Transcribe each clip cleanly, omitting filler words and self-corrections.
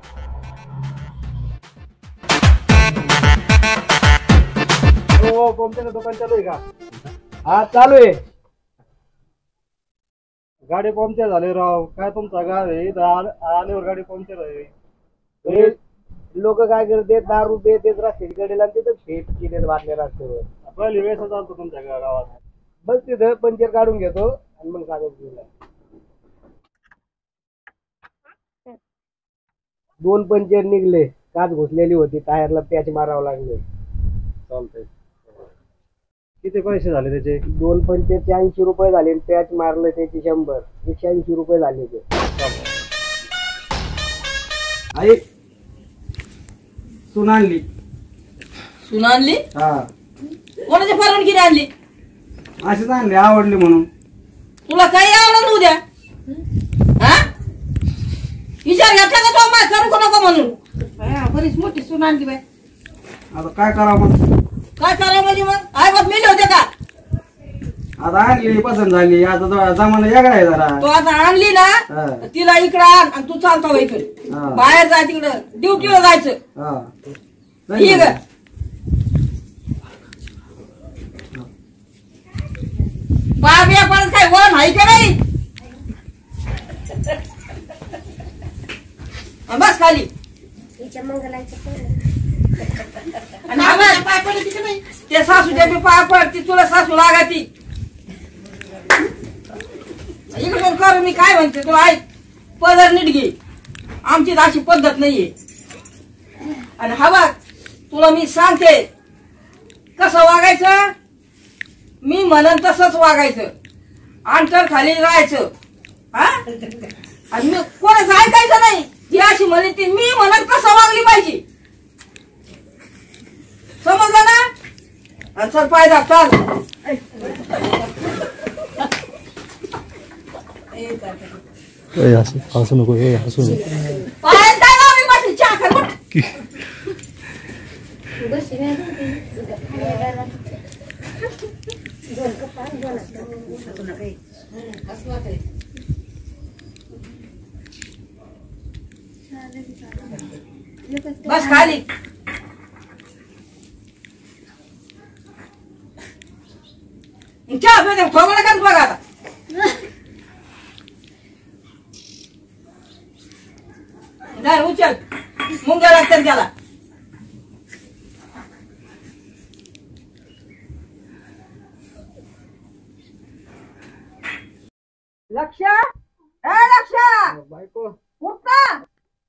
हो पंक्चरचं दुकान चालू आहे का? हा चालू आहे. गाडी पंक्चर झाली राव. काय तुमचा गाव आहे आल्यावर गाडी पंक्चर आहे. लोक काय करते दारू देत रस्त्याची कडेला तिथं फेट केले बाटल्या रस्त्यावर. पहिली वेळेस चालतो तुमच्या गावात. बस तिथं पंक्चर काढून घेतो आणि मग सांगतो. 2 पंक्चर निघले. काच घुसलेली होती. टायरला पॅच मारावं लागले. चालतंय. किती पैसे झाले त्याचे? 2 पंक्चरचे 80 रुपये झाले. पॅच मारलं त्याचे 100. 180 रुपये झाले ते. आई सून आणली. सून आणली? हा. कोणाच्या परवानगीने आणली? अशीच आणली, आवडली म्हणून. तुला काही आवडलं उद्या? हा विचार घेतला का तो? माय करू नको म्हणून. बरीच मोठी सून आणली बाय. आता काय करावं मग? काय करावं म्हणजे मग? आई बाप मेले होते का? आता आणली, पसंत झाली. आता जमाना वेगळा आहे जरा. तो आता आणली ना तिला इकडं आण आणि तू चालतो इकडे. बाहेर जाय तिकडं ड्युटीला जायचं. ये ग बाब्या पण काय वळण आहे का नाही? बस खाली. पाय पडली का नाही? ते सासूच्या बी पाय पडती. तुला सासू लागाती. इकडून कर. मी काय म्हणते तुला ऐक. पदर नीट घे. आमची अशी पद्धत नाहीये. आणि हवा तुला मी सांगते कसं वागायचं. मी म्हणन तसंच वागायचं. अंतर खाली राहायचं. हा आणि मी कोणाचं ऐकायचं नाही. ही अशी म्हणे ती मी म्हणत कसं वागली पाहिजे. समजलं ना? चल पाय दाब चाल. हसू नको. हसू नको. पाय दाबी चहा कर. बस खाली. चहा पे ठोकला का बघा आता. नाही उचल. मुंग्या लागतात त्याला. लक्ष लक्ष बायको उठ ना.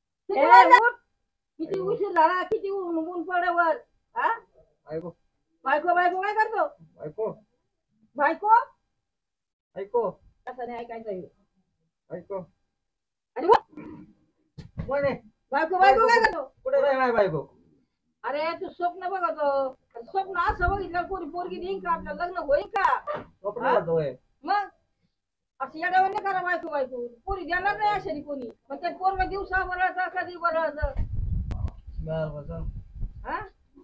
किती उशीर झाला. किती ऊन पडवर. बायको बायको बायको काय करतो? बायको बायको ऐको कसं नाही ऐकायचं. ऐको. अरे कोण आहे? बायको बायको काय करतो? कुठे नाही बायको. अरे तू स्वप्न बघतो. स्वप्न असं बघितलं कोणी पोरगी देईन का? आपलं लग्न होईल का? मग असं या डावाने करा. बायको बायको पोरी देणार नाही अशाने कोणी. पण ते पोरग दिवसा बरळचं कधी बरळचं. हा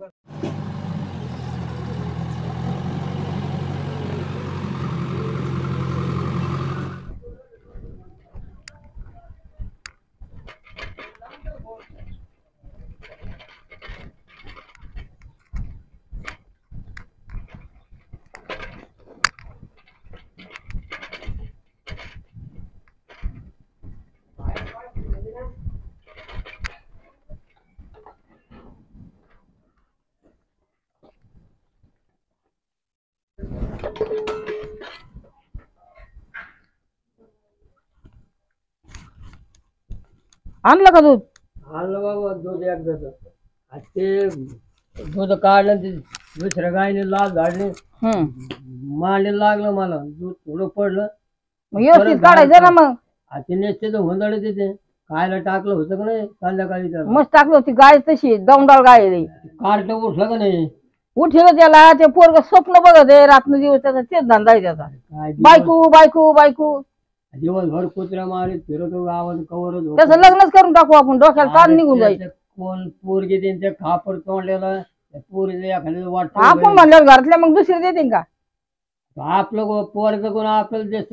आणलं का दूध? आणलं बाबा दूध एकदाच. ते दूध काढलं ते दुसऱ्या गायने लाल झाडले. मांडे लागलं मला. दूध थोडं पडलं. व्यवस्थित काढायचं ना मग. ते नेसते तर हुंदडे तिथे खायला टाकलं होतं का नाही संध्याकाळी. त्याला मस्त टाकलं होती. गाय तशी दमदार गाय आहे. कार्ट उठलं का नाही? उठलं त्याला. ते पोरग स्वप्न बघत आहे रात्र दिवस. त्याचा तेच धंदा आहे त्याचा. बायको बायको बायको. दिवसभर कुत्र्या मारीत फिरतो गावात कवर. त्याचं लग्नच करून टाकू आपण. डोक्याला ताण निघून जाईल. कोण पोरगी त्यांच्या खापर तोंडलेला पोरीला एखाद्या वाटत. आपण म्हणल्यावर घरातल्या मग दुसरे देते का? आपलं पोरग कोण आपल्याला दिसत ना.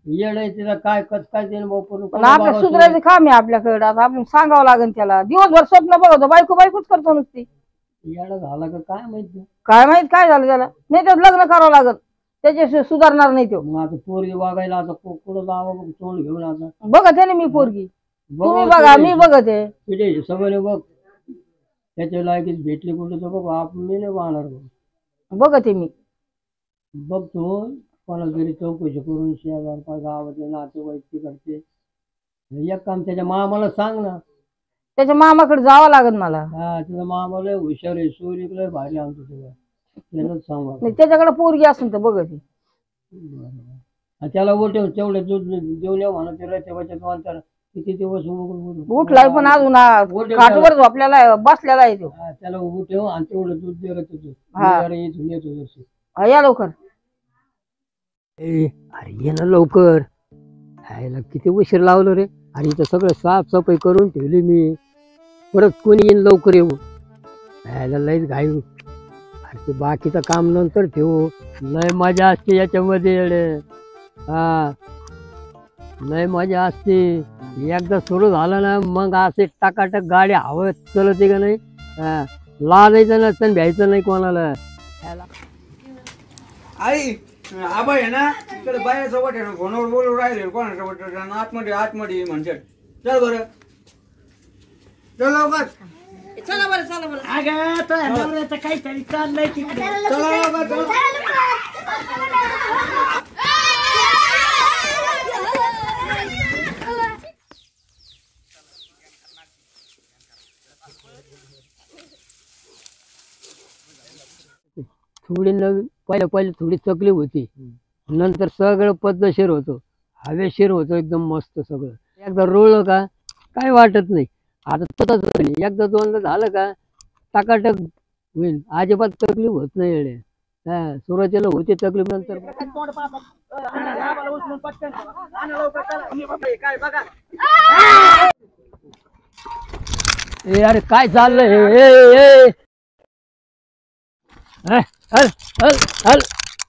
येड आहे तिला काय कस काय देणं भाऊ पण पण आपल्या सुधारायचं काम आहे आपल्याकडे. आता आपण सांगावं लागेल त्याला. दिवसभर स्वप्न बघतो, बायको बायकोच करतो नुसती. येडा झाला का काय माहिती. काय माहित काय झालं त्याला. नाही तर लग्न करावं लागल, त्याच्याशिवाय सुधारणार नाही तो. मग आता पोरगी वागायला आता कुठं जावं तोंड घेऊन आता. बघत आहे ना मी पोरगी, तुम्ही बघा मी बघत आहे. तुझे सगळे बघ त्याच्या लायकीत भेटले कुठे तर बघ आपण मी नाही वाहणार बघत आहे मी. बघ तू कोणाला तरी चौकशी करून शेजार गावातले नातेवाईक तिकडचे एक काम त्याच्या मामाला सांग ना. त्याच्या मामाकडे जावं लागेल मला. हा तुझ्या मामाला हुशार आहे सोयरीकडे भारी आणतो तुला त्यालाच सांगा. नाही त्याच्याकडे पोरगी असेल तर बघत आहे. त्याला उठव तेवढे दूध देऊन येऊ म्हणा ते तेव्हाच्या अंतर किती दिवस उठलाय पण अजून खाटवर झोपलेला बसलेला आहे तो. त्याला उठव आणि तेवढं दूध दे तुझं इथून येतो जशी. या लवकर. अरे ये ना लवकर. खायला किती उशीर लावलं रे. अरे इथं सगळं साफसफाई करून ठेवली मी. परत कोणी येईन लवकर येऊ. खायला लयच घाई. अरे ते बाकीचं काम नंतर ठेवू. लय मजा असते याच्यामध्ये. हा लय मजा असते. एकदा सुरू झालं ना मग असे टाकाटक गाडी हवं चलते का नाही. लाजायचं नसतं भ्यायचं नाही कोणाला. आई आबा आहे ना तिकडे बाहेरचं वाटे ना फोनवर बोलून राहिले कोणाच्या वाटेल आतमध्ये म्हणतात. चल बरं चल लवकर. चला बरं चला बरं. काहीतरी चाललंय तिकडे. चला लवकर थोडी पहिले थोडी तकलीफ होती. नंतर सगळं पद्धतशीर होतं. हवेशीर होतं एकदम मस्त सगळं. एकदा रोळलं का काय वाटत नाही. आता तसंच होईल. एकदा दोनदा झालं का टाकाटक होईल. अजिबात तकलीफ होत नाही येडे. सुरुवातीला होती तकलीफ नंतर अरे काय चाललंय. हल हल हल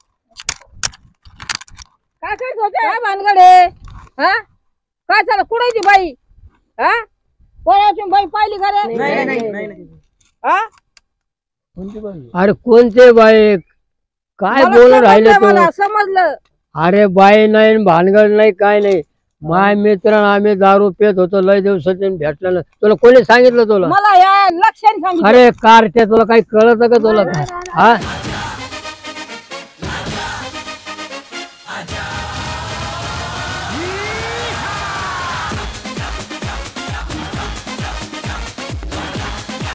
काय करत होते भानगडे. हा काय झालं कुठे ती बाई. हा कोणाची बाई पाहिली का रे. हा अरे कोणते बाई काय बोलून राहिले मला समजलं. अरे बाई नाही भानगड नाही काय नाही. माय मित्र आम्ही दारू पेत होतो लय दिवसाचे भेटलं ना. तुला कोणी सांगितलं तुला. मला या लक्षाने सांगितलं. अरे कारच्या तुला काही कळत का तुला. हा